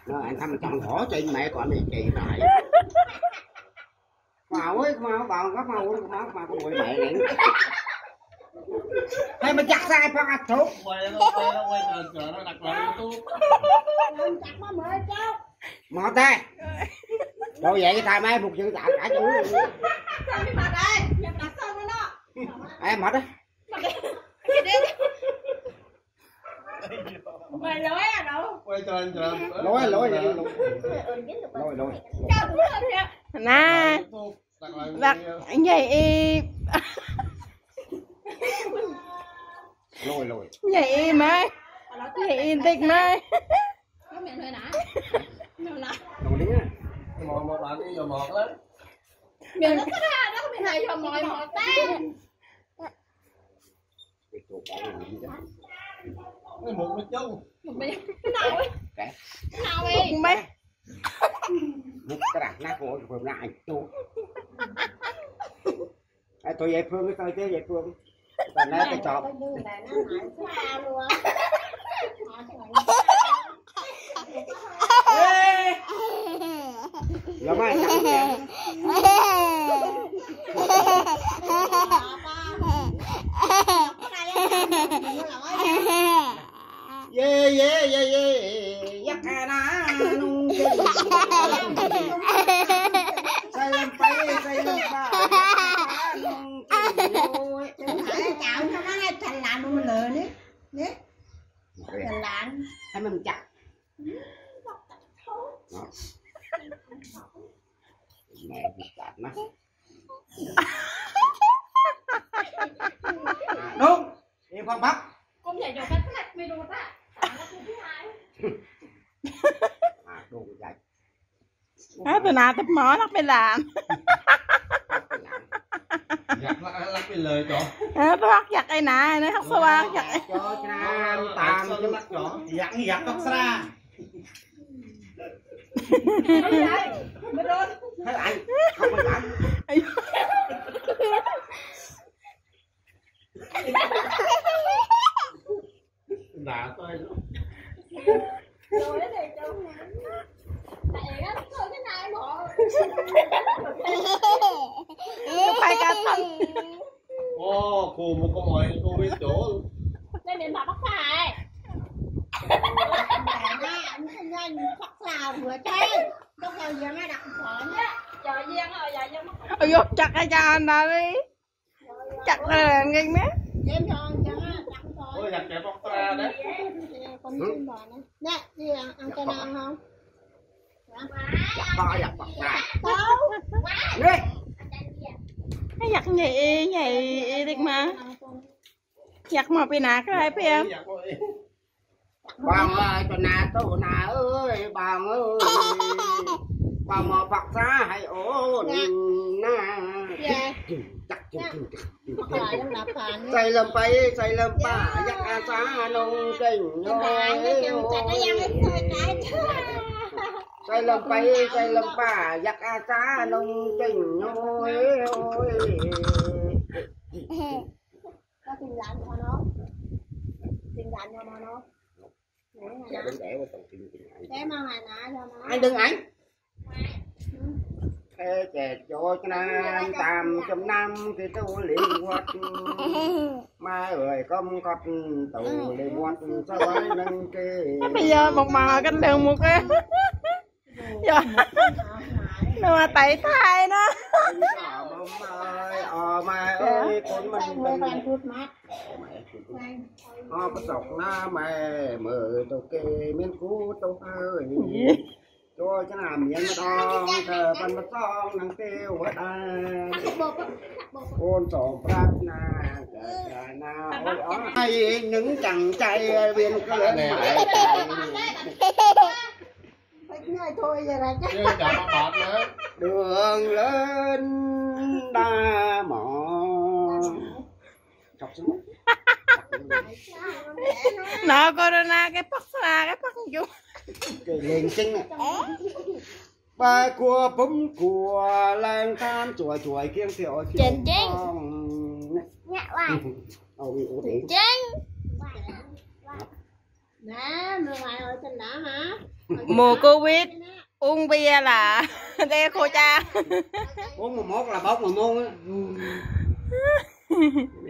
anh thăm chọn hổ trên mẹ còn mày kỳ lại màu ấy màu vào các màu con đuổi mẹ này hay mà chắc sai phải ăn thuốc quay chờ nó đặt lại YouTube chặt mà mời cháu mọt đây đâu vậy thay mấy phục sự tạm cả chú sao đi mặt đây nhập đặt xong rồi đó em mọt á mày lối à đâu quay cho anh chờ lối nè đặt vậy lôi vậy mà vậy tịch mà có miệng hơi nã đồ đi á một bạn đi vào một đó miệng nó có ra đó miệng này vào mồi một tan cái một cái chung nào ấy nào ấy mấy một cái đặt nát của Phương lại chú tôi về Phương cái coi chứ về Phương còn nói cái chọt rồi mai yeah dắt hà na nung say lên bay say lên ba nung chảo cho nó ngay thành lạnh luôn lừa đấy nhé thành lạnh hay mình chặt mẹ chặt nó đúng đi phong bắc con nhảy vô cái lạch mày đồ ta đồ dài từ nào tập mỏ nó phải làm giặt lắc cái lời cho tôi bắt giặt đây nè nó học sao ba giặt cho nam tam cho mắt nhỏ giặt tóc ra thấy anh không có giặt đá tôi rồi này cháu tại á thôi cái này bỏ phải cả thân ô cô một con mồi cô biết chỗ đây miền Bắc Bắc Hải nhanh Bắc xào vừa chơi lúc nào giờ nó đặt phở chờ giang rồi giờ giang mất ôi dồi chặt cái cho anh ta đi chặt là ngay mé em cho chặt phở ôi giặt kẹp bóc ra đấy con chim bò này nè đi ăn cho non không to giặt bọc ra đâu đi cái giặt nhảy đi mà giặt mà bị nạt cái phải em bằng ơi cho nà tô nà ơi bằng ơi bằng mà Phật xa hay ổn na say lâm bay say lâm ba giặc a xa nông trình say lâm bay say lâm ba giặc a xa nông trình ôi có tiền lạnh cho nó tiền lạnh cho nó để mang này nè cho nó anh đừng ảnh thế trẻ cho nam tam trăm năm thì tôi liền hoạt mai ơi công cọt tàu liền hoạt sao ấy nâng kê bây giờ một màu canh đường một cái giờ nó mà tẩy thai nó mai ơi con mình bắt dọc na mẹ mở tàu kê miên cú tàu ơi cho làm miếng đong thờ văn mất song năng tiêu ở đây ôn sổ prát na na hay những chàng trai viên cửa mẹ thôi giờ là chắc đường lên đa mỏ chọc xuống nó corona cái bắt vô cái lên sinh này ba cua bấm cua lang tham chuỗi kiêng tiểu Trần Trinh nhẹ hoài Trinh nè người ngoài rồi trên đã hả mùa Covid uống bia là đeo khô cha. uống 11 là bốc mà môn á.